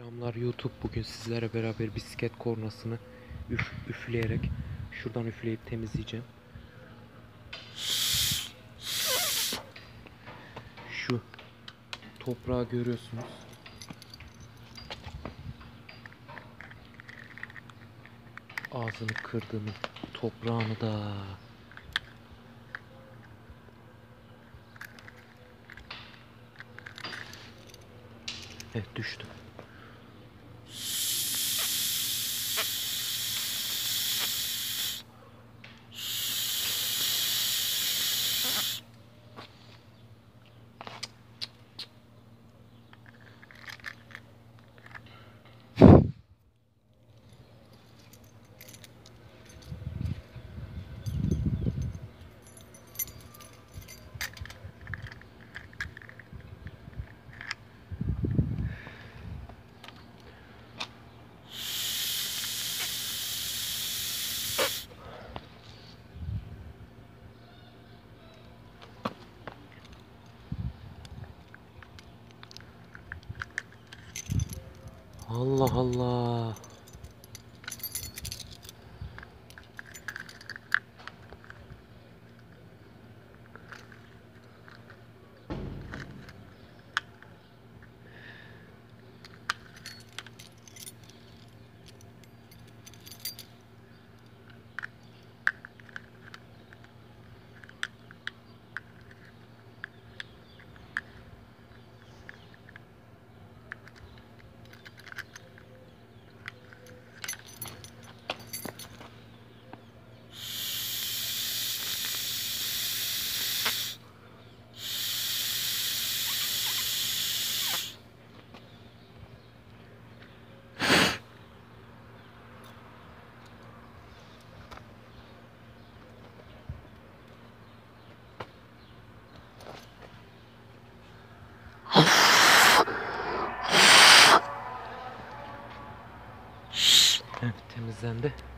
Selamlar YouTube. Bugün sizlerle beraber bisiklet kornasını üfleyerek şuradan üfleyip temizleyeceğim. Şu toprağı görüyorsunuz. Ağzını kırdığımı, toprağını da. Evet, düştü. Allah Allah. Evet, temizlendi.